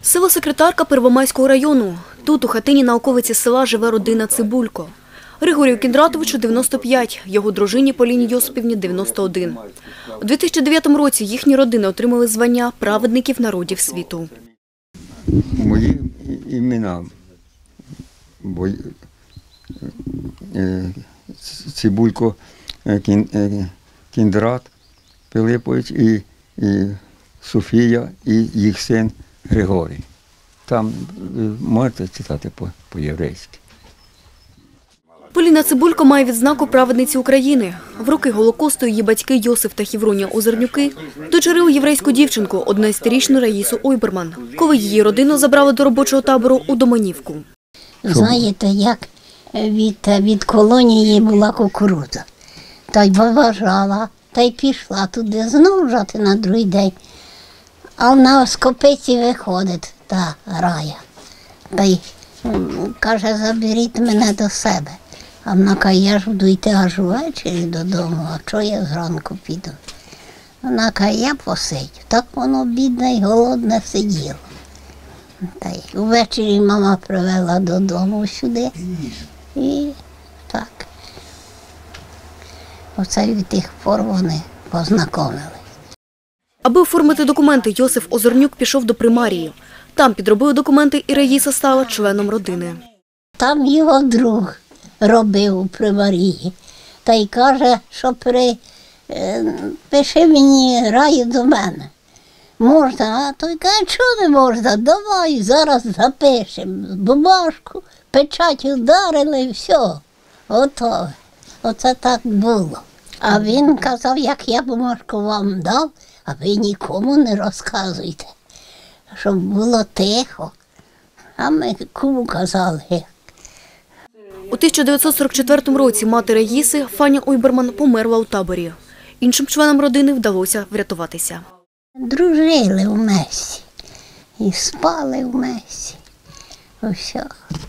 Село Секретарка Первомайського району. Тут, у хатині на околиці села, живе родина Цибулько. Григорію Кіндратовичу – 95, його дружині Поліні Йосипівні – 91. У 2009 році їхні родини отримали звання праведників народів світу. Мої імена Цибулько Кіндрат Пилипович і Софія, і їх син Григорій. Там можете читати по-єврейськи. Поліна Цибулько має відзнаку праведниці України. В роки Голокосту її батьки Йосиф та Хівроня Озернюки дочерили єврейську дівчинку, 11-річну Раїсу Ойберман, коли її родину забрали до робочого табору у Доманівку. Знаєте, як від колонії була кукурудза. Та й виважала, та й пішла туди, знову жати на другий день. А вона з копиці виходить, та Рая. Та й каже, заберіть мене до себе. А вона каже, я ж буду йти аж ввечері додому, а чого я зранку піду? Вона каже, я посидю. Так воно бідне й голодне сиділо. Та й увечері мама привела додому сюди. І так. Оце від тих пор вони познайомились. Аби оформити документи, Йосиф Озернюк пішов до примарії. Там підробили документи, і Раїса стала членом родини. Там його друг робив у примарії. Та й каже, що пиши мені Раю до мене. Можна, а той каже, чого не можна, давай, зараз запишемо. Бумажку, печать ударили і все, готове. Оце так було. А він казав, як я бумажку вам дав, а ви нікому не розказуйте, щоб було тихо. А ми кому казали. У 1944 році мати Раїси, Фаня Ойберман, померла у таборі. Іншим членам родини вдалося врятуватися. Дружили вместе і спали вместе. Усе.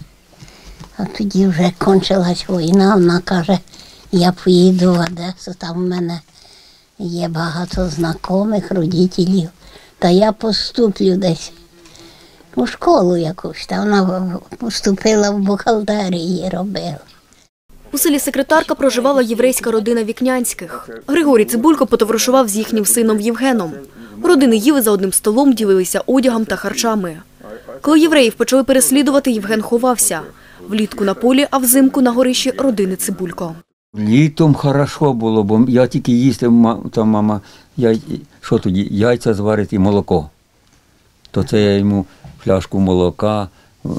А тоді вже кончилась війна, вона каже, я поїду в Одесу, там в мене є багато знайомих, родителів, та я поступлю десь у школу якусь, та вона поступила в бухгалтерії, робила. У селі Секретарка проживала єврейська родина Вікнянських. Григорій Цибулько потоваришував з їхнім сином Євгеном. Родини їли за одним столом, ділилися одягом та харчами. Коли євреїв почали переслідувати, Євген ховався. Влітку на полі, а взимку на горищі родини Цибулько. Літом хорошо було, бо я тільки їсти, там мама, що тоді, яйця зварить і молоко. То це я йому пляшку молока,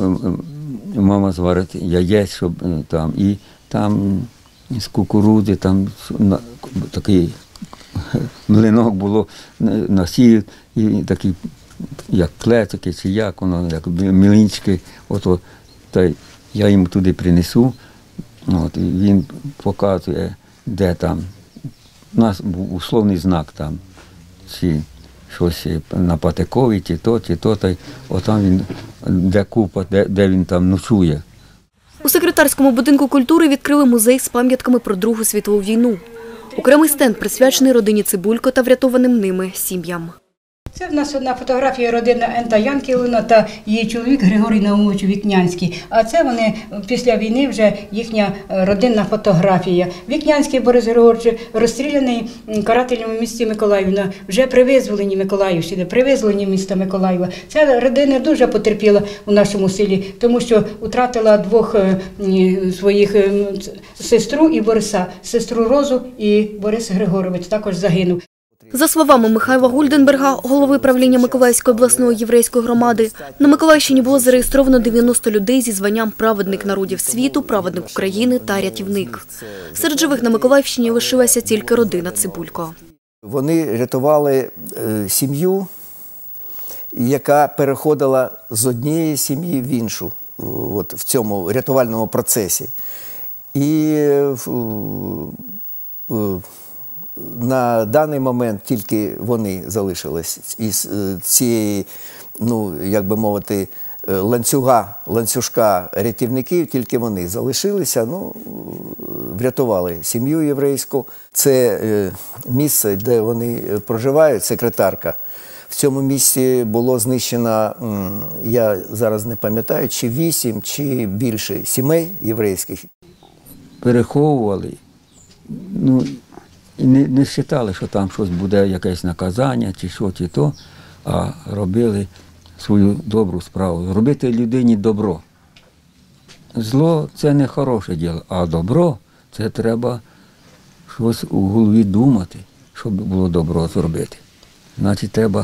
мама зварить яєць, щоб там, і там з кукурудзи, там такий млинок було, насів, і такий, як клецики, чи як воно, як млинчики, ото, та я йому туди принесу. От, і він показує, де там. У нас був условний знак там, чи щось на Патикові, чи то, та отам він, де купа, де він там ночує. У Секретарському будинку культури відкрили музей з пам'ятками про Другу світову війну. Окремий стенд присвячений родині Цибулько та врятованим ними сім'ям. Це в нас одна фотографія родини Ента Янківна та її чоловік Григорій Наумович Вікнянський. А це вони після війни вже їхня родинна фотографія. Вікнянський Борис Григорович розстріляний карателем у місті Миколаївна, вже при визволенні Миколаївщини, при визволенні міста Миколаєва. Ця родина дуже потерпіла у нашому селі, тому що втратила двох своїх сестру і Бориса, сестру Розу, і Борис Григорович також загинув. За словами Михайла Гульденберга, голови правління Миколаївської обласної єврейської громади, на Миколаївщині було зареєстровано 90 людей зі званням «Праведник народів світу», «Праведник України» та «Рятівник». Серед живих на Миколаївщині лишилася тільки родина Цибулько. Вони рятували сім'ю, яка переходила з однієї сім'ї в іншу от, в цьому рятувальному процесі. І на даний момент тільки вони залишились із цієї, ну, як би мовити, ланцюжка рятівників, тільки вони залишилися, ну, врятували сім'ю єврейську. Це місце, де вони проживають, Секретарка, в цьому місці було знищено, я зараз не пам'ятаю, чи 8, чи більше сімей єврейських. Переховували, ну, і не вважали, що там щось буде, якесь наказання, чи що, чи то, а робили свою добру справу. Робити людині добро. Зло – це не хороше діло, а добро – це треба щось у голові думати, щоб було добро зробити. Значить, треба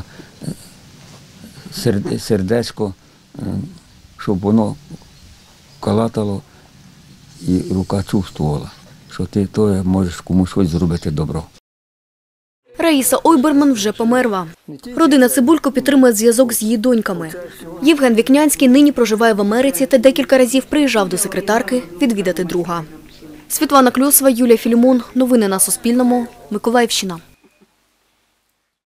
сердечко, щоб воно калатало і рука чувствувала, що ти то можеш комусь щось зробити добро. Раїса Ойберман вже померла. Родина Цибулько підтримує зв'язок з її доньками. Євген Вікнянський нині проживає в Америці та декілька разів приїжджав до секретарки відвідати друга. Світлана Кльосова, Юлія Філімон. Новини на Суспільному. Миколаївщина.